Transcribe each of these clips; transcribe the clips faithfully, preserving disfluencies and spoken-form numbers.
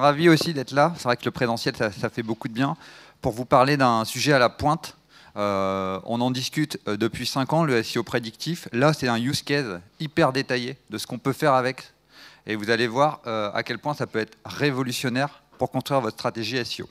ravi aussi d'être là. C'est vrai que le présentiel, ça, ça fait beaucoup de bien. Pour vous parler d'un sujet à la pointe, euh, on en discute depuis cinq ans, le S E O prédictif. Là, c'est un use case hyper détaillé de ce qu'on peut faire avec. Et vous allez voir euh, à quel point ça peut être révolutionnaire pour construire votre stratégie S E O.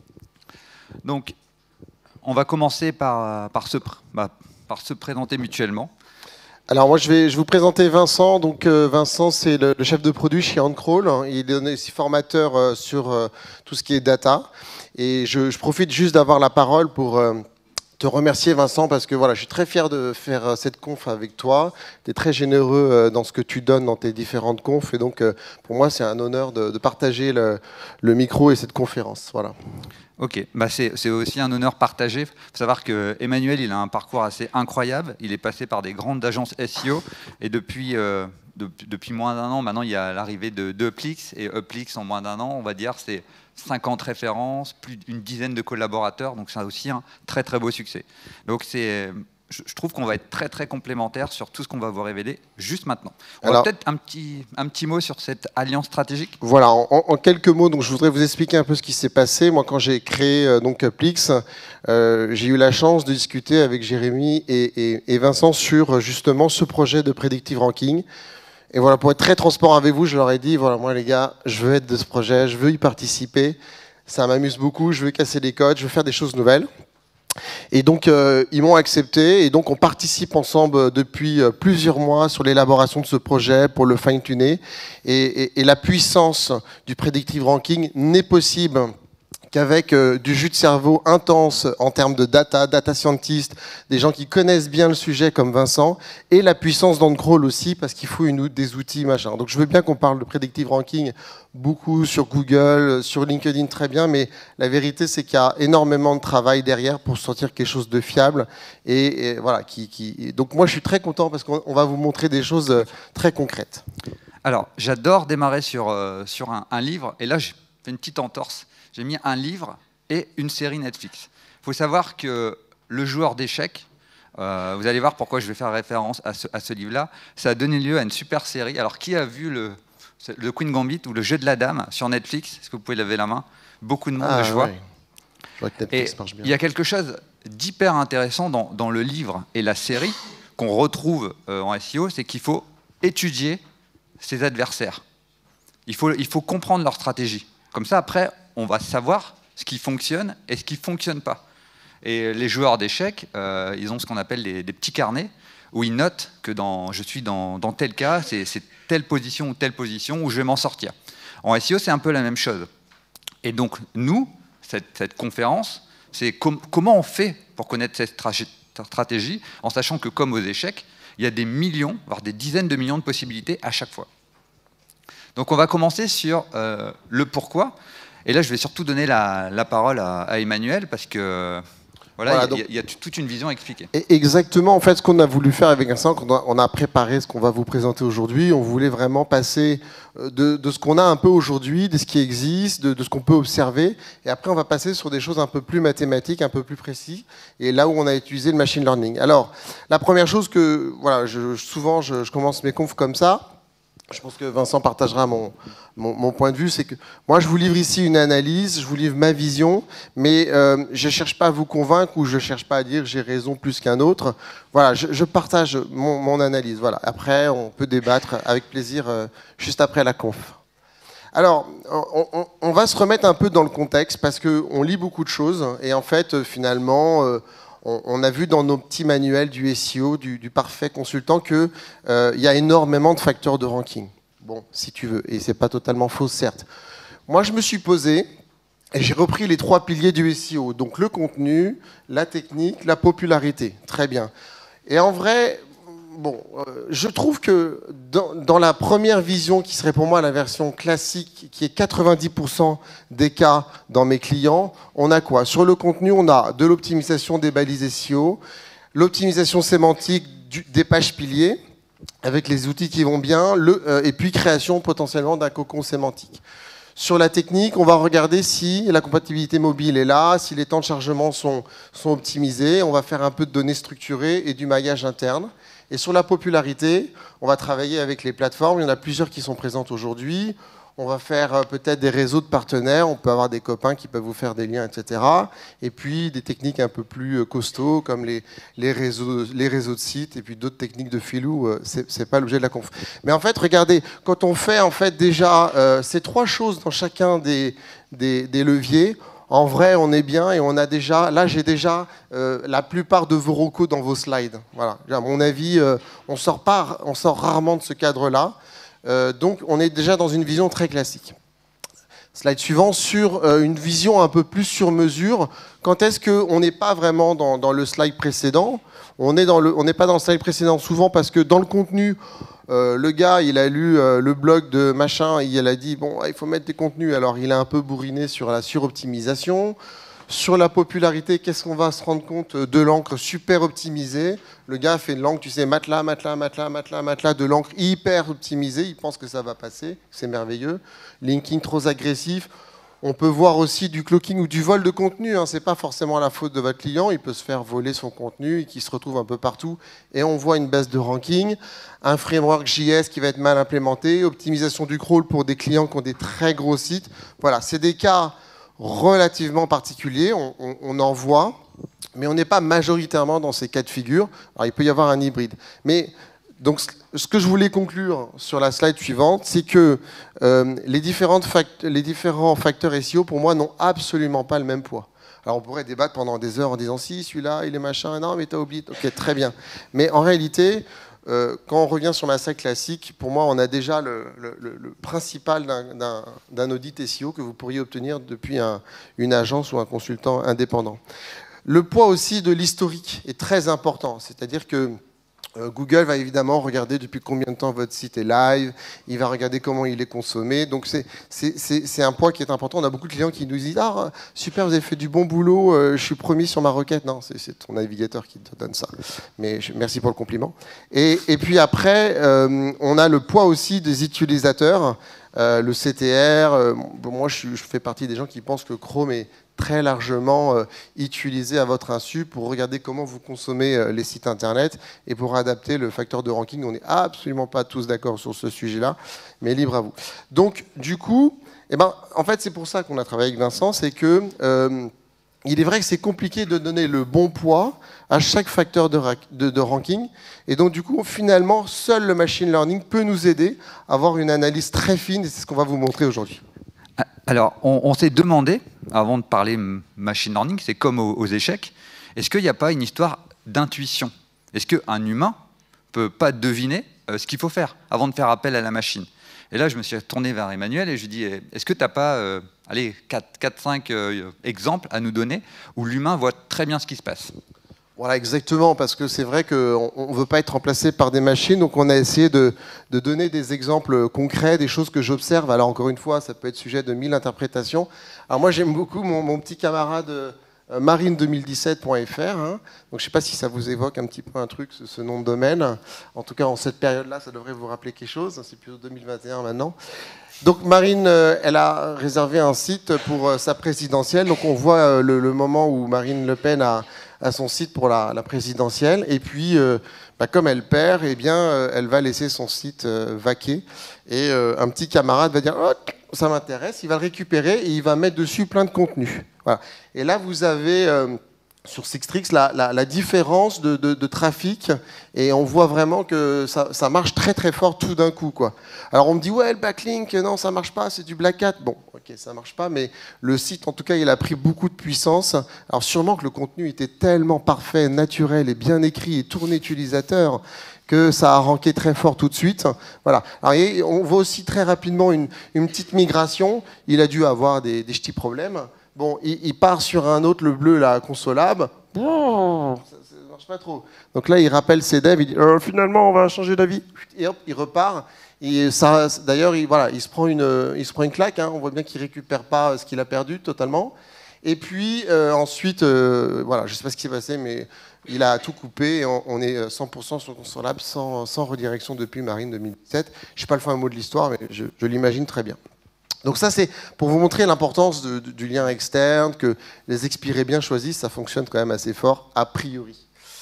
Donc, on va commencer par, par, se, bah, par se présenter mutuellement. Alors moi je vais, je vais vous présenter Vincent. Donc euh, Vincent c'est le, le chef de produit chez Handcrawl. Il est aussi formateur euh, sur euh, tout ce qui est data. Et je, je profite juste d'avoir la parole pour euh, te remercier Vincent parce que voilà, je suis très fier de faire cette conf avec toi. Tu es très généreux euh, dans ce que tu donnes dans tes différentes confs. Et donc euh, pour moi c'est un honneur de, de partager le, le micro et cette conférence. Voilà. Ok, bah c'est aussi un honneur partagé. Il faut savoir qu'Emmanuel, il a un parcours assez incroyable. Il est passé par des grandes agences S E O et depuis, euh, de, depuis moins d'un an, maintenant il y a l'arrivée de, de Uplix. Et Uplix, en moins d'un an, on va dire, c'est cinquante références, plus d'une dizaine de collaborateurs. Donc c'est aussi un très très beau succès. Donc c'est... Je trouve qu'on va être très très complémentaires sur tout ce qu'on va vous révéler juste maintenant. On Alors, va peut-être un petit, un petit mot sur cette alliance stratégique. Voilà, en, en quelques mots, donc je voudrais vous expliquer un peu ce qui s'est passé. Moi, quand j'ai créé euh, donc Uplix, euh, j'ai eu la chance de discuter avec Jérémy et, et, et Vincent sur justement ce projet de predictive ranking. Et voilà, pour être très transparent avec vous, je leur ai dit, voilà, moi les gars, je veux être de ce projet, je veux y participer. Ça m'amuse beaucoup, je veux casser des codes, je veux faire des choses nouvelles. Et donc, euh, ils m'ont accepté. Et donc, on participe ensemble depuis euh, plusieurs mois sur l'élaboration de ce projet pour le fine-tuner. Et, et, et la puissance du predictive ranking n'est possible qu'avec euh, du jus de cerveau intense en termes de data, data scientist, des gens qui connaissent bien le sujet comme Vincent, et la puissance d'Handcrawl aussi, parce qu'il faut une, des outils, machin. Donc je veux bien qu'on parle de predictive ranking beaucoup sur Google, sur LinkedIn, très bien, mais la vérité c'est qu'il y a énormément de travail derrière pour sortir quelque chose de fiable. Et, et voilà, qui, qui... Donc moi je suis très content parce qu'on va vous montrer des choses très concrètes. Alors, j'adore démarrer sur, euh, sur un, un livre, et là j'ai fait une petite entorse. J'ai mis un livre et une série Netflix. Il faut savoir que Le joueur d'échecs, euh, vous allez voir pourquoi je vais faire référence à ce, à ce livre-là, ça a donné lieu à une super série. Alors, qui a vu le, le Queen Gambit ou le jeu de la dame sur Netflix? Est-ce que vous pouvez lever la main? Beaucoup de monde, ah, je vois. Ouais. Je vois que Netflix et marche bien. Il y a quelque chose d'hyper intéressant dans, dans le livre et la série qu'on retrouve euh, en S E O, c'est qu'il faut étudier ses adversaires. Il faut, il faut comprendre leur stratégie. Comme ça, après, on va savoir ce qui fonctionne et ce qui ne fonctionne pas. Et les joueurs d'échecs, euh, ils ont ce qu'on appelle des, des petits carnets où ils notent que dans, je suis dans, dans tel cas, c'est telle position ou telle position où je vais m'en sortir. En S E O, c'est un peu la même chose. Et donc, nous, cette, cette conférence, c'est com comment on fait pour connaître cette stratégie, en sachant que, comme aux échecs, il y a des millions, voire des dizaines de millions de possibilités à chaque fois. Donc, on va commencer sur euh, le pourquoi. Et là, je vais surtout donner la, la parole à, à Emmanuel parce que voilà, voilà, il y, y, y a toute une vision à expliquer. Exactement. En fait, ce qu'on a voulu faire avec Vincent, quand on a préparé ce qu'on va vous présenter aujourd'hui, on voulait vraiment passer de, de ce qu'on a un peu aujourd'hui, de ce qui existe, de, de ce qu'on peut observer. Et après, on va passer sur des choses un peu plus mathématiques, un peu plus précises. Et là où on a utilisé le machine learning. Alors, la première chose que, voilà, je, souvent, je, je commence mes confs comme ça. Je pense que Vincent partagera mon, mon, mon point de vue, c'est que moi je vous livre ici une analyse, je vous livre ma vision, mais euh, je ne cherche pas à vous convaincre ou je ne cherche pas à dire j'ai raison plus qu'un autre. Voilà, je, je partage mon, mon analyse. Voilà. Après, on peut débattre avec plaisir euh, juste après la conf. Alors, on, on, on va se remettre un peu dans le contexte parce qu'on lit beaucoup de choses et en fait, finalement... Euh, on a vu dans nos petits manuels du S E O, du, du parfait consultant, qu'il euh, y a énormément de facteurs de ranking. Bon, si tu veux, et c'est pas totalement faux, certes. Moi, je me suis posé et j'ai repris les trois piliers du S E O. Donc le contenu, la technique, la popularité. Très bien. Et en vrai, bon, euh, je trouve que dans, dans la première vision, qui serait pour moi la version classique, qui est quatre-vingt-dix pour cent des cas dans mes clients, on a quoi? Sur le contenu, on a de l'optimisation des balises S E O, l'optimisation sémantique du, des pages piliers, avec les outils qui vont bien, le, euh, et puis création potentiellement d'un cocon sémantique. Sur la technique, on va regarder si la compatibilité mobile est là, si les temps de chargement sont, sont optimisés, on va faire un peu de données structurées et du maillage interne. Et sur la popularité, on va travailler avec les plateformes. Il y en a plusieurs qui sont présentes aujourd'hui. on va faire euh, peut-être des réseaux de partenaires, on peut avoir des copains qui peuvent vous faire des liens, et cetera. Et puis des techniques un peu plus euh, costauds, comme les, les, réseaux, les réseaux de sites, et puis d'autres techniques de filou, euh, c'est pas l'objet de la conf. Mais en fait, regardez, quand on fait en fait déjà euh, ces trois choses dans chacun des, des, des leviers, en vrai, on est bien et on a déjà, là j'ai déjà euh, la plupart de vos recos dans vos slides. Voilà. À mon avis, euh, on sort pas, on sort rarement de ce cadre-là. Euh, donc on est déjà dans une vision très classique. Slide suivant, sur euh, une vision un peu plus sur mesure. Quand est-ce qu'on n'est pas vraiment dans, dans le slide précédent? On n'est pas dans le slide précédent souvent parce que dans le contenu, Euh, le gars, il a lu euh, le blog de machin, et il a dit, bon, il faut mettre des contenus. Alors, il a un peu bourriné sur la suroptimisation. Sur la popularité, qu'est-ce qu'on va se rendre compte de l'encre super optimisée? Le gars fait une l'encre, tu sais, matelas, matelas, matelas, matelas, matelas, de l'encre hyper optimisée. Il pense que ça va passer, c'est merveilleux. Linking trop agressif. On peut voir aussi du cloaking ou du vol de contenu. Hein. Ce n'est pas forcément la faute de votre client. Il peut se faire voler son contenu et qui se retrouve un peu partout. Et on voit une baisse de ranking. Un framework J S qui va être mal implémenté. Optimisation du crawl pour des clients qui ont des très gros sites. Voilà, c'est des cas relativement particuliers. On, on, on en voit. Mais on n'est pas majoritairement dans ces cas de figure. Alors, il peut y avoir un hybride. Mais... Donc, ce que je voulais conclure sur la slide suivante, c'est que euh, les, différentes fact les différents facteurs S E O, pour moi, n'ont absolument pas le même poids. Alors, on pourrait débattre pendant des heures en disant « si, celui-là, il est machin, non, mais t'as oublié. » Ok, très bien. Mais en réalité, euh, quand on revient sur ma slide classique, pour moi, on a déjà le, le, le principal d'un audit S E O que vous pourriez obtenir depuis un, une agence ou un consultant indépendant. Le poids aussi de l'historique est très important. C'est-à-dire que Google va évidemment regarder depuis combien de temps votre site est live, il va regarder comment il est consommé, donc c'est un poids qui est important. On a beaucoup de clients qui nous disent « Ah, super, vous avez fait du bon boulot, euh, je suis promis sur ma requête. » Non, c'est ton navigateur qui te donne ça, mais je, merci pour le compliment. Et, et puis après, euh, on a le poids aussi des utilisateurs, euh, le C T R. Euh, bon, moi, je, je fais partie des gens qui pensent que Chrome est très largement euh, utilisé à votre insu pour regarder comment vous consommez euh, les sites internet et pour adapter le facteur de ranking. On n'est absolument pas tous d'accord sur ce sujet-là, mais libre à vous. Donc, du coup, eh ben, en fait, c'est pour ça qu'on a travaillé avec Vincent, c'est que euh, il est vrai que c'est compliqué de donner le bon poids à chaque facteur de, de, de ranking. Et donc, du coup, finalement, seul le machine learning peut nous aider à avoir une analyse très fine, et c'est ce qu'on va vous montrer aujourd'hui. Alors, on, on s'est demandé, avant de parler machine learning, c'est comme aux, aux échecs, est-ce qu'il n'y a pas une histoire d'intuition? Est-ce qu'un humain ne peut pas deviner euh, ce qu'il faut faire avant de faire appel à la machine? Et là, je me suis tourné vers Emmanuel et je lui ai dit, est-ce que tu n'as pas euh, allez, quatre cinq euh, exemples à nous donner où l'humain voit très bien ce qui se passe? Voilà, exactement, parce que c'est vrai qu'on ne veut pas être remplacé par des machines, donc on a essayé de, de donner des exemples concrets, des choses que j'observe. Alors encore une fois, ça peut être sujet de mille interprétations. Alors moi, j'aime beaucoup mon, mon petit camarade euh, marine deux mille dix-sept point F R. Hein. Donc je ne sais pas si ça vous évoque un petit peu un truc, ce, ce nom de domaine. En tout cas, en cette période-là, ça devrait vous rappeler quelque chose. C'est plutôt deux mille vingt et un maintenant. Donc Marine, elle a réservé un site pour sa présidentielle. Donc on voit le, le moment où Marine Le Pen a, a son site pour la, la présidentielle. Et puis, euh, bah, comme elle perd, eh bien, euh, elle va laisser son site euh, vaquer. Et euh, un petit camarade va dire oh, « ça m'intéresse », il va le récupérer et il va mettre dessus plein de contenu. Voilà. Et là, vous avez... Euh, sur Sixtrix, la, la, la différence de, de, de trafic, et on voit vraiment que ça, ça marche très très fort tout d'un coup, quoi. Alors on me dit, ouais, le backlink, non, ça marche pas, c'est du Black Hat. Bon, ok, ça marche pas, mais le site, en tout cas, il a pris beaucoup de puissance. Alors sûrement que le contenu était tellement parfait, naturel et bien écrit et tourné utilisateur que ça a ranké très fort tout de suite. Voilà. Alors, on voit aussi très rapidement une, une petite migration. Il a dû avoir des, des petits problèmes. Bon, il, il part sur un autre, le bleu, la consolable. Ça ne marche pas trop. Donc là, il rappelle ses devs, il dit euh, finalement, on va changer d'avis. Et hop, il repart. D'ailleurs, il, voilà, il, se prend une, il se prend une claque. Hein. On voit bien qu'il ne récupère pas ce qu'il a perdu totalement. Et puis, euh, ensuite, euh, voilà, je ne sais pas ce qui s'est passé, mais il a tout coupé. Et on, on est cent pour cent sur consolable, sans, sans redirection depuis Marine deux mille dix-sept. Je ne suis pas le fin mot de l'histoire, mais je, je l'imagine très bien. Donc ça, c'est pour vous montrer l'importance du lien externe, que les expirés bien choisis, ça fonctionne quand même assez fort, a priori.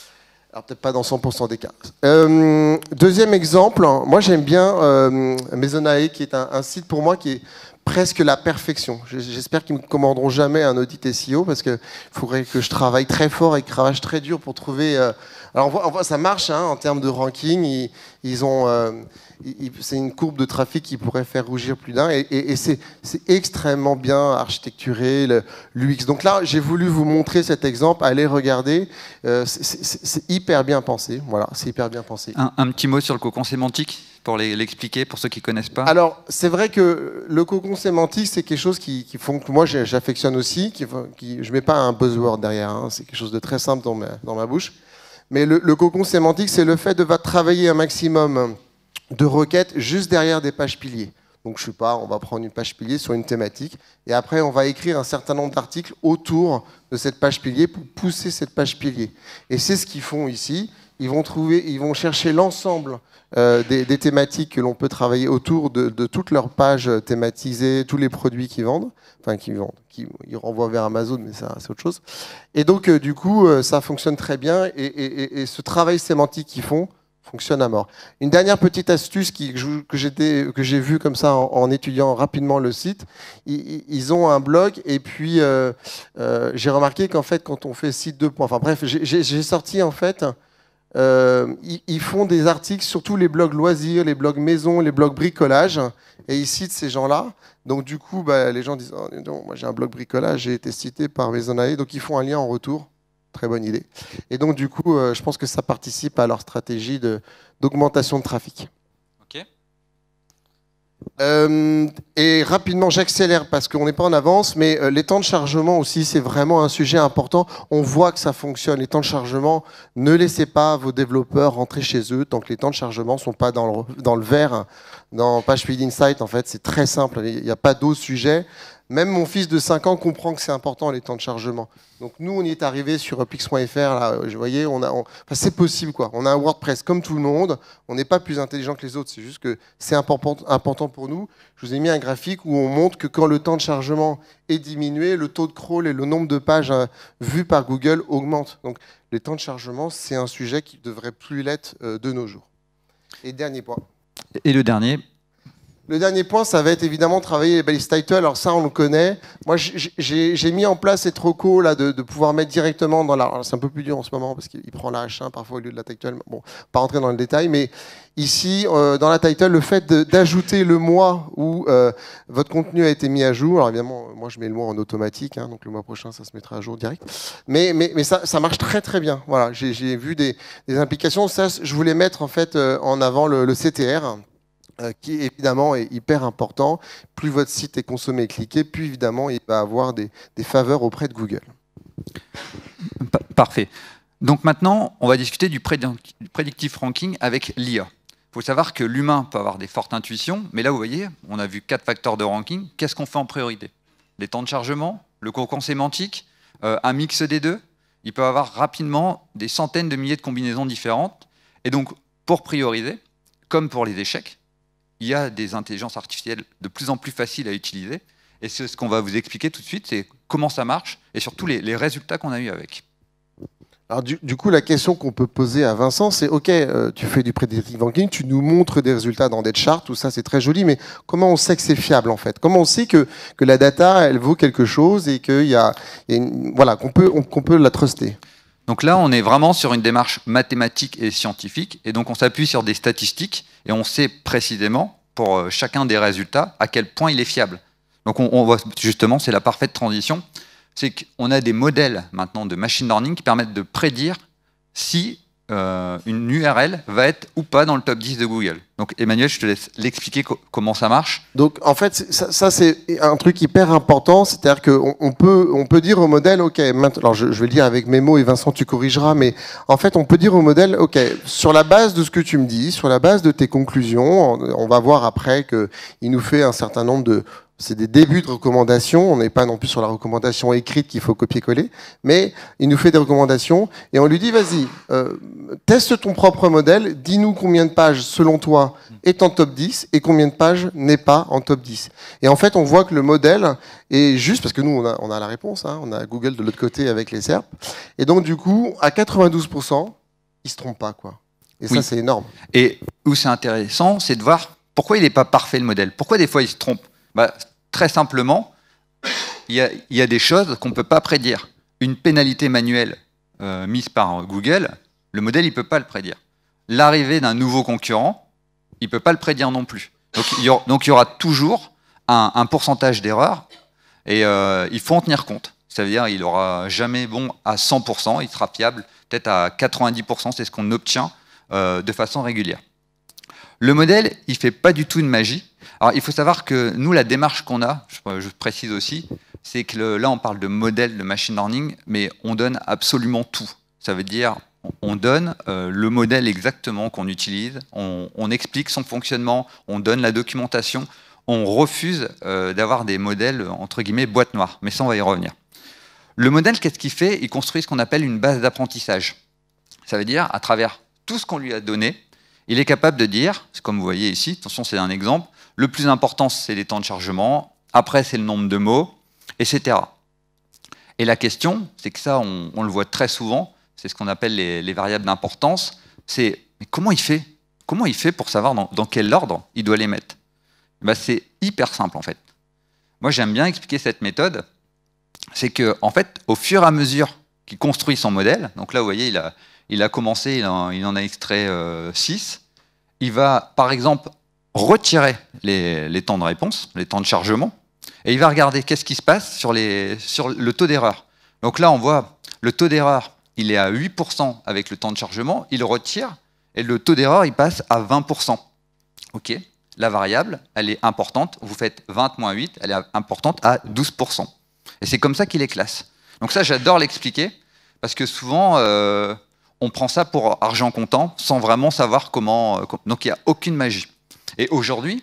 Alors peut-être pas dans cent pour cent des cas. Euh, deuxième exemple, moi j'aime bien euh, Maisonnae, qui est un, un site pour moi qui est presque la perfection. J'espère qu'ils ne me commanderont jamais un audit S E O parce qu'il faudrait que je travaille très fort et que je travaille très dur pour trouver... Euh... Alors on voit, on voit, ça marche hein, en termes de ranking. Ils, ils ont, euh, ils, c'est une courbe de trafic qui pourrait faire rougir plus d'un. Et, et, et c'est extrêmement bien architecturé, l'U X. Donc là, j'ai voulu vous montrer cet exemple. Allez regarder. Euh, c'est hyper bien pensé. Voilà, c'est hyper bien pensé. Un, un petit mot sur le cocon sémantique pour l'expliquer, pour ceux qui ne connaissent pas. Alors, c'est vrai que le cocon sémantique, c'est quelque chose qui, qui font que moi, j'affectionne aussi. Qui, qui, je ne mets pas un buzzword derrière. Hein, c'est quelque chose de très simple dans ma, dans ma bouche. Mais le, le cocon sémantique, c'est le fait de va travailler un maximum de requêtes juste derrière des pages piliers. Donc, je sais pas, on va prendre une page pilier sur une thématique, et après, on va écrire un certain nombre d'articles autour de cette page pilier pour pousser cette page pilier. Et c'est ce qu'ils font ici. Ils vont trouver, ils vont chercher l'ensemble euh, des, des thématiques que l'on peut travailler autour de, de toutes leurs pages thématisées, tous les produits qu'ils vendent, enfin qu'ils vendent, qui ils renvoient vers Amazon, mais ça c'est autre chose. Et donc euh, du coup, euh, ça fonctionne très bien, et, et, et ce travail sémantique qu'ils font fonctionne à mort. Une dernière petite astuce qui, que j'ai vue comme ça en, en étudiant rapidement le site, ils, ils ont un blog, et puis euh, euh, j'ai remarqué qu'en fait, quand on fait site deux points, enfin bref, j'ai sorti en fait. Euh, ils, ils font des articles sur tous les blogs loisirs, les blogs maison, les blogs bricolage, et ils citent ces gens-là. Donc du coup, bah, les gens disent oh, non, moi j'ai un blog bricolage, j'ai été cité par Maisonnae, donc ils font un lien en retour. Très bonne idée. Et donc du coup, euh, je pense que ça participe à leur stratégie d'augmentation de, de trafic. Ok. Euh, et rapidement, j'accélère parce qu'on n'est pas en avance, mais euh, les temps de chargement aussi, c'est vraiment un sujet important. On voit que ça fonctionne. Les temps de chargement, ne laissez pas vos développeurs rentrer chez eux tant que les temps de chargement ne sont pas dans le, dans le vert. Dans PageSpeed Insight, en fait, c'est très simple. Il n'y a pas d'autres sujets. Même mon fils de cinq ans comprend que c'est important, les temps de chargement. Donc nous, on y est arrivé sur Pix point F R, là, vous voyez, on a, on, enfin, c'est possible, quoi. On a un WordPress comme tout le monde, on n'est pas plus intelligent que les autres, c'est juste que c'est important, important pour nous. Je vous ai mis un graphique où on montre que quand le temps de chargement est diminué, le taux de crawl et le nombre de pages hein, vues par Google augmente. Donc les temps de chargement, c'est un sujet qui ne devrait plus l'être euh, de nos jours. Et dernier point. Et le dernier? Le dernier point, ça va être évidemment travailler les balises title. Alors ça, on le connaît. Moi, j'ai mis en place cette reco là de, de pouvoir mettre directement dans la... C'est un peu plus dur en ce moment parce qu'il prend la H un parfois au lieu de la title. Bon, pas rentrer dans le détail, mais ici, euh, dans la title, le fait d'ajouter le mois où euh, votre contenu a été mis à jour. Alors évidemment, moi, je mets le mois en automatique, hein, donc le mois prochain, ça se mettra à jour direct. Mais, mais, mais ça, ça marche très très bien. Voilà, j'ai vu des, des implications. Ça, je voulais mettre en fait euh, en avant le, le C T R. Euh, qui évidemment est hyper important. Plus votre site est consommé et cliqué, plus évidemment il va avoir des, des faveurs auprès de Google. Parfait. Donc maintenant, on va discuter du predictive ranking avec l'I A. Il faut savoir que l'humain peut avoir des fortes intuitions, mais là, vous voyez, on a vu quatre facteurs de ranking. Qu'est-ce qu'on fait en priorité? Les temps de chargement, le cocon sémantique, euh, un mix des deux. Il peut avoir rapidement des centaines de milliers de combinaisons différentes. Et donc, pour prioriser, comme pour les échecs, il y a des intelligences artificielles de plus en plus faciles à utiliser. Et c'est ce qu'on va vous expliquer tout de suite, c'est comment ça marche et surtout les, les résultats qu'on a eu avec. Alors du, du coup, la question qu'on peut poser à Vincent, c'est ok, euh, tu fais du predictive ranking, tu nous montres des résultats dans des charts, tout ça c'est très joli, mais comment on sait que c'est fiable en fait? Comment on sait que, que la data, elle vaut quelque chose et qu'il y a, y a une, voilà, qu'on peut, on, qu'on peut la truster? Donc là, on est vraiment sur une démarche mathématique et scientifique, et donc on s'appuie sur des statistiques, et on sait précisément, pour chacun des résultats, à quel point il est fiable. Donc on, on voit justement, c'est la parfaite transition, c'est qu'on a des modèles maintenant de machine learning qui permettent de prédire si euh, une U R L va être ou pas dans le top dix de Google. Donc Emmanuel, je te laisse l'expliquer co comment ça marche. Donc en fait, ça, ça c'est un truc hyper important, c'est-à-dire qu'on on peut, on peut dire au modèle, ok, maintenant, alors je, je vais le dire avec mes mots et Vincent tu corrigeras, mais en fait on peut dire au modèle, ok, sur la base de ce que tu me dis, sur la base de tes conclusions, on, on va voir après qu'il nous fait un certain nombre de... C'est des débuts de recommandations, on n'est pas non plus sur la recommandation écrite qu'il faut copier-coller, mais il nous fait des recommandations et on lui dit, vas-y, euh, teste ton propre modèle, dis-nous combien de pages, selon toi, est en top dix et combien de pages n'est pas en top dix. Et en fait, on voit que le modèle est juste, parce que nous, on a, on a la réponse, hein, on a Google de l'autre côté avec les S E R P, et donc du coup, à quatre-vingt-douze pour cent, il se trompe pas, quoi. Et Oui. ça, c'est énorme. Et où c'est intéressant, c'est de voir pourquoi il n'est pas parfait le modèle. Pourquoi des fois il se trompe? Bah, très simplement, il y a, il y a des choses qu'on ne peut pas prédire. Une pénalité manuelle euh, mise par Google, le modèle il ne peut pas le prédire. L'arrivée d'un nouveau concurrent, il ne peut pas le prédire non plus. Donc il y aura, donc, il y aura toujours un, un pourcentage d'erreurs et euh, il faut en tenir compte. Ça veut dire qu'il n'aura jamais bon à cent pour cent, il sera fiable peut-être à quatre-vingt-dix pour cent, c'est ce qu'on obtient euh, de façon régulière. Le modèle, il ne fait pas du tout de magie. Alors il faut savoir que nous, la démarche qu'on a, je, je précise aussi, c'est que le, là on parle de modèle de machine learning, mais on donne absolument tout. Ça veut dire on donne euh, le modèle exactement qu'on utilise, on, on explique son fonctionnement, on donne la documentation, on refuse euh, d'avoir des modèles entre guillemets boîte noire, mais ça on va y revenir. Le modèle, qu'est-ce qu'il fait? Il construit ce qu'on appelle une base d'apprentissage. Ça veut dire, à travers tout ce qu'on lui a donné, il est capable de dire, comme vous voyez ici, attention c'est un exemple, le plus important c'est les temps de chargement, après c'est le nombre de mots, et cetera. Et la question, c'est que ça on, on le voit très souvent, c'est ce qu'on appelle les, les variables d'importance, c'est mais comment il fait? Comment il fait pour savoir dans, dans quel ordre il doit les mettre? Ben, c'est hyper simple en fait. Moi j'aime bien expliquer cette méthode, c'est que en fait, au fur et à mesure qu'il construit son modèle, donc là vous voyez, il a, il a commencé, il en, il en a extrait euh, six, il va par exemple retirer les, les temps de réponse, les temps de chargement, et il va regarder qu'est-ce qui se passe sur, les, sur le taux d'erreur. Donc là on voit le taux d'erreur, il est à huit pour cent avec le temps de chargement, il retire, et le taux d'erreur il passe à vingt pour cent. Ok, la variable, elle est importante, vous faites vingt moins huit, elle est importante à douze pour cent. Et c'est comme ça qu'il les classe. Donc ça, j'adore l'expliquer, parce que souvent, euh, on prend ça pour argent comptant, sans vraiment savoir comment... Euh, donc il n'y a aucune magie. Et aujourd'hui,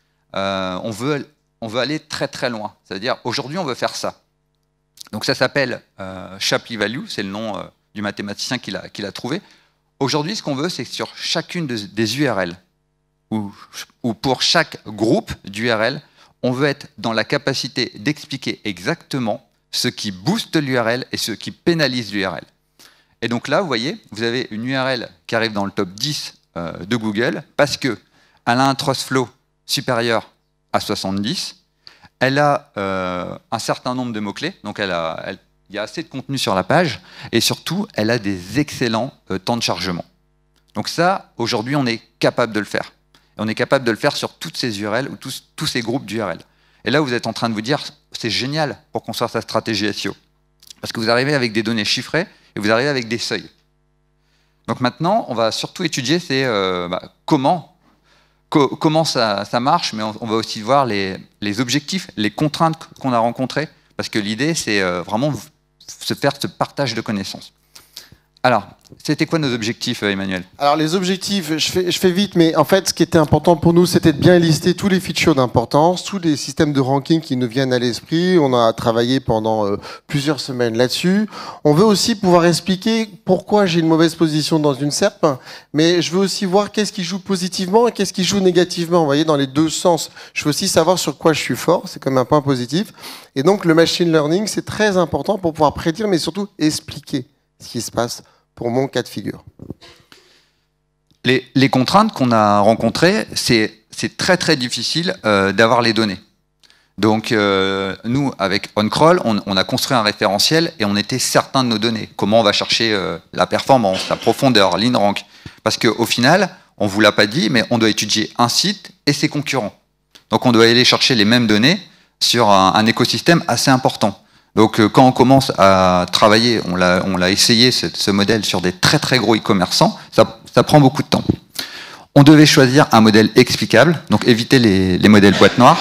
euh, on, veut, on veut aller très très loin. C'est-à-dire, aujourd'hui, on veut faire ça. Donc ça s'appelle euh, Shapley Value, c'est le nom euh, du mathématicien qui l'a qui l'a trouvé. Aujourd'hui, ce qu'on veut, c'est que sur chacune de, des U R L, ou, ou pour chaque groupe d'U R L, on veut être dans la capacité d'expliquer exactement ce qui booste l'U R L et ce qui pénalise l'U R L. Et donc là, vous voyez, vous avez une U R L qui arrive dans le top dix euh, de Google parce qu'elle a un trust flow supérieur à soixante-dix, elle a euh, un certain nombre de mots-clés, donc elle a, elle, il y a assez de contenu sur la page, et surtout, elle a des excellents euh, temps de chargement. Donc ça, aujourd'hui, on est capable de le faire. Et on est capable de le faire sur toutes ces U R L ou tous, tous ces groupes d'U R L. Et là, vous êtes en train de vous dire, c'est génial pour construire sa stratégie S E O. Parce que vous arrivez avec des données chiffrées et vous arrivez avec des seuils. Donc maintenant, on va surtout étudier c'est, euh, bah, comment, co comment ça, ça marche, mais on, on va aussi voir les, les objectifs, les contraintes qu'on a rencontrées. Parce que l'idée, c'est euh, vraiment se faire ce partage de connaissances. Alors, c'était quoi nos objectifs, Emmanuel? Alors les objectifs, je fais, je fais vite, mais en fait, ce qui était important pour nous, c'était de bien lister tous les features d'importance, tous les systèmes de ranking qui nous viennent à l'esprit. On a travaillé pendant euh, plusieurs semaines là-dessus. On veut aussi pouvoir expliquer pourquoi j'ai une mauvaise position dans une S E R P, mais je veux aussi voir qu'est-ce qui joue positivement et qu'est-ce qui joue négativement. Vous voyez, dans les deux sens. Je veux aussi savoir sur quoi je suis fort, c'est comme un point positif. Et donc, le machine learning, c'est très important pour pouvoir prédire, mais surtout expliquer ce qui se passe pour mon cas de figure. Les, les contraintes qu'on a rencontrées, c'est très très difficile euh, d'avoir les données. Donc euh, nous, avec OnCrawl, on, on a construit un référentiel et on était certain de nos données. Comment on va chercher euh, la performance, la profondeur, l'inrank. Parce qu'au final, on ne vous l'a pas dit, mais on doit étudier un site et ses concurrents. Donc on doit aller chercher les mêmes données sur un, un écosystème assez important. Donc quand on commence à travailler, on l'a on l'a essayé ce, ce modèle sur des très très gros e-commerçants, ça, ça prend beaucoup de temps. On devait choisir un modèle explicable, donc éviter les, les modèles boîte noire,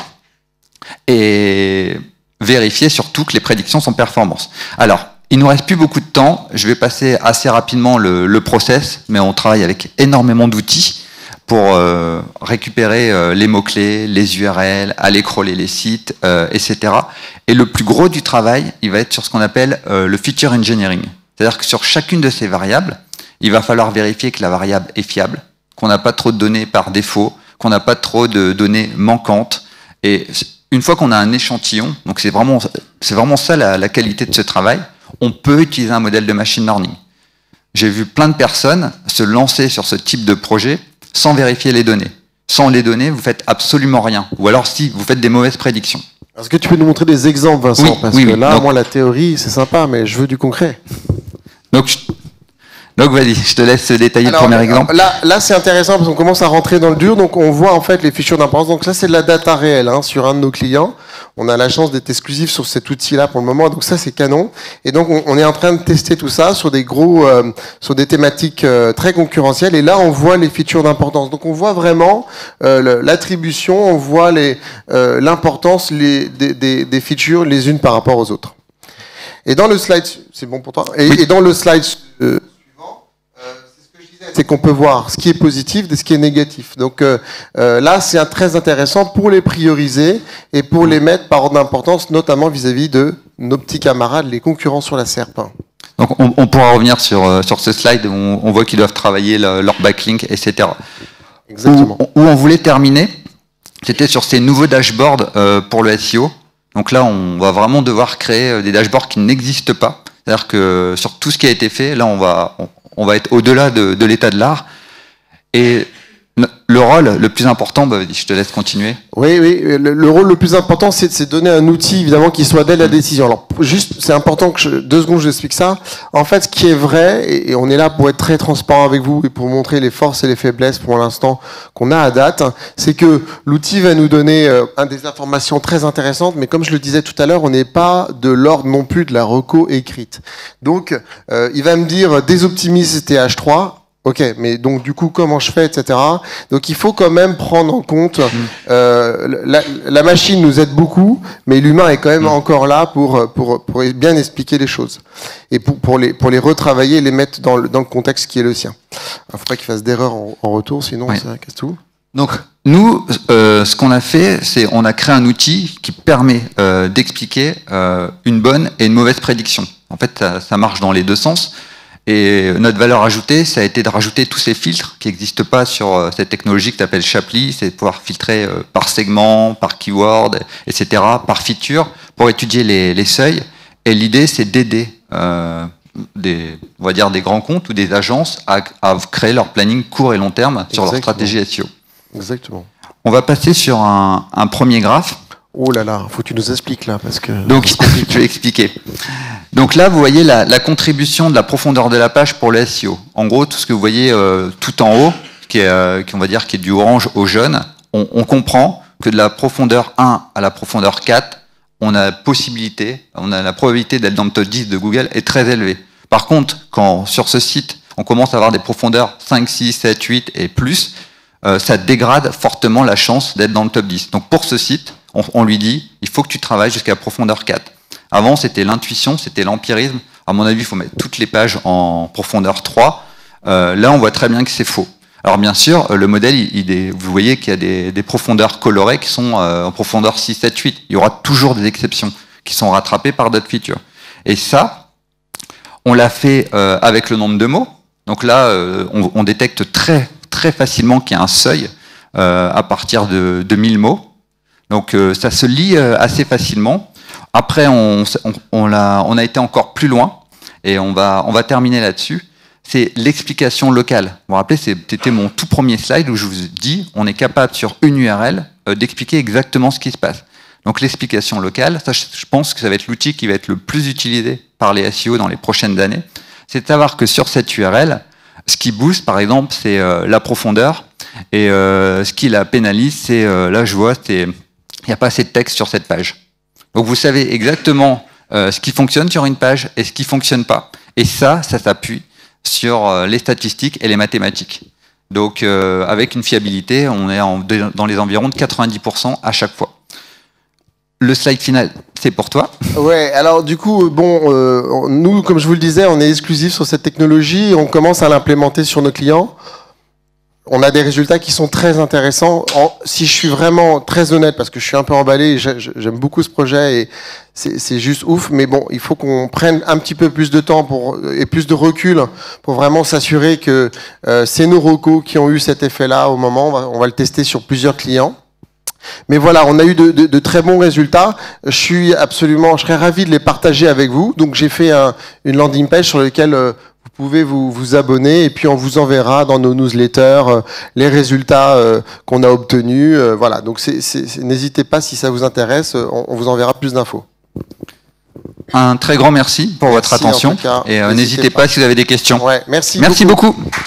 et vérifier surtout que les prédictions sont performantes. Alors, il nous reste plus beaucoup de temps, je vais passer assez rapidement le, le process, mais on travaille avec énormément d'outils pour euh, récupérer euh, les mots-clés, les U R L, aller crawler les sites, euh, et cetera. Et le plus gros du travail, il va être sur ce qu'on appelle euh, le feature engineering. C'est-à-dire que sur chacune de ces variables, il va falloir vérifier que la variable est fiable, qu'on n'a pas trop de données par défaut, qu'on n'a pas trop de données manquantes. Et une fois qu'on a un échantillon, donc c'est vraiment, c'est vraiment ça la, la qualité de ce travail, on peut utiliser un modèle de machine learning. j'ai vu plein de personnes se lancer sur ce type de projet sans vérifier les données. Sans les données, vous faites absolument rien. Ou alors si, vous faites des mauvaises prédictions. Est-ce que tu peux nous montrer des exemples, Vincent? Oui, Parce oui, que oui. là, Donc, moi, la théorie, c'est sympa, mais je veux du concret. Donc, je... Donc vas-y, je te laisse détailler Alors, le premier exemple. Là, là c'est intéressant parce qu'on commence à rentrer dans le dur. Donc, on voit en fait les fichures d'importance. Donc, ça, c'est de la data réelle hein, sur un de nos clients. On a la chance d'être exclusif sur cet outil-là pour le moment. Donc, ça, c'est canon. Et donc, on, on est en train de tester tout ça sur des gros, euh, sur des thématiques euh, très concurrentielles. Et là, on voit les features d'importance. Donc, on voit vraiment euh, l'attribution, on voit les, euh, l'importance les, des, des, des features les unes par rapport aux autres. Et dans le slide, c'est bon pour toi. Et, oui. et dans le slide euh, c'est qu'on peut voir ce qui est positif de ce qui est négatif. Donc euh, euh, là, c'est très intéressant pour les prioriser et pour les mettre par ordre d'importance, notamment vis-à-vis de nos petits camarades, les concurrents sur la S E R P. Donc on, on pourra revenir sur, euh, sur ce slide où on, on voit qu'ils doivent travailler le, leur backlink, et cetera. Exactement. Où, où on voulait terminer, c'était sur ces nouveaux dashboards euh, pour le S E O. Donc là, on va vraiment devoir créer des dashboards qui n'existent pas. C'est-à-dire que sur tout ce qui a été fait, là, on va... On, on va être au-delà de, de l'état de l'art. Et le rôle le plus important, bah, je te laisse continuer. Oui, oui, le, le rôle le plus important, c'est de donner un outil, évidemment, qui soit d'aide à la décision. Alors, juste, c'est important que je, deux secondes, je explique ça. En fait, ce qui est vrai, et, et on est là pour être très transparent avec vous et pour montrer les forces et les faiblesses pour l'instant qu'on a à date, c'est que l'outil va nous donner euh, un des informations très intéressantes, mais comme je le disais tout à l'heure, on n'est pas de l'ordre non plus de la reco écrite. Donc, euh, il va me dire désoptimise T H trois. Ok, mais donc du coup, comment je fais, et cetera. Donc il faut quand même prendre en compte, euh, la, la machine nous aide beaucoup, mais l'humain est quand même encore là pour, pour, pour bien expliquer les choses. Et pour, pour, les, pour les retravailler et les mettre dans le, dans le contexte qui est le sien. Il ne faut pas qu'il fasse d'erreur en, en retour, sinon oui. ça casse tout. Donc nous, euh, ce qu'on a fait, c'est on a créé un outil qui permet euh, d'expliquer euh, une bonne et une mauvaise prédiction. En fait, ça, ça marche dans les deux sens. Et notre valeur ajoutée, ça a été de rajouter tous ces filtres qui n'existent pas sur cette technologie que tu appelles Shapley, c'est de pouvoir filtrer par segment, par keyword, et cetera, par feature, pour étudier les, les seuils. Et l'idée, c'est d'aider euh, des, on va dire des grands comptes ou des agences à, à créer leur planning court et long terme sur Exactement. Leur stratégie S E O. Exactement. On va passer sur un, un premier graphe. Oh là là, faut que tu nous expliques là, parce que... Donc, je vais expliquer. Donc là, vous voyez la, la contribution de la profondeur de la page pour le S E O. En gros, tout ce que vous voyez euh, tout en haut, qui est, euh, qui, on va dire, qui est du orange au jaune, on, on comprend que de la profondeur un à la profondeur quatre, on a la possibilité, on a la probabilité d'être dans le top dix de Google est très élevée. Par contre, quand sur ce site, on commence à avoir des profondeurs cinq, six, sept, huit et plus, euh, ça dégrade fortement la chance d'être dans le top dix. Donc pour ce site, on, on lui dit, il faut que tu travailles jusqu'à la profondeur quatre. Avant, c'était l'intuition, c'était l'empirisme. À mon avis, il faut mettre toutes les pages en profondeur trois. Euh, là, on voit très bien que c'est faux. Alors bien sûr, le modèle, il, il est, vous voyez qu'il y a des, des profondeurs colorées qui sont euh, en profondeur six, sept, huit. Il y aura toujours des exceptions qui sont rattrapées par d'autres features. Et ça, on l'a fait euh, avec le nombre de mots. Donc là, euh, on, on détecte très, très facilement qu'il y a un seuil euh, à partir de, de mille mots. Donc euh, ça se lit euh, assez facilement. Après, on, on, on, a, on a été encore plus loin et on va, on va terminer là-dessus. C'est l'explication locale. Vous vous rappelez, c'était mon tout premier slide où je vous dis on est capable sur une U R L euh, d'expliquer exactement ce qui se passe. Donc l'explication locale, ça, je pense que ça va être l'outil qui va être le plus utilisé par les S E O dans les prochaines années. C'est de savoir que sur cette U R L, ce qui booste, par exemple, c'est euh, la profondeur et euh, ce qui la pénalise, c'est, euh, là je vois, c'est il n'y a pas assez de texte sur cette page. Donc vous savez exactement euh, ce qui fonctionne sur une page et ce qui ne fonctionne pas. Et ça, ça s'appuie sur euh, les statistiques et les mathématiques. Donc euh, avec une fiabilité, on est en, dans les environs de quatre-vingt-dix pour cent à chaque fois. Le slide final, c'est pour toi. Ouais, alors du coup, bon, euh, nous, comme je vous le disais, on est exclusif sur cette technologie, on commence à l'implémenter sur nos clients. On a des résultats qui sont très intéressants. En, si je suis vraiment très honnête, parce que je suis un peu emballé, j'aime beaucoup ce projet et c'est juste ouf, mais bon, il faut qu'on prenne un petit peu plus de temps pour, et plus de recul pour vraiment s'assurer que euh, c'est nos recos qui ont eu cet effet-là au moment. On va, on va le tester sur plusieurs clients. Mais voilà, on a eu de, de, de très bons résultats. Je suis absolument, je serais ravi de les partager avec vous. Donc j'ai fait un, une landing page sur laquelle euh, vous pouvez vous, vous abonner et puis on vous enverra dans nos newsletters euh, les résultats euh, qu'on a obtenus. Euh, voilà, donc c'est, c'est, c'est, n'hésitez pas si ça vous intéresse, on, on vous enverra plus d'infos. Un très grand merci pour merci votre attention cas, et euh, n'hésitez pas. pas si vous avez des questions. Ouais, merci, merci beaucoup. beaucoup.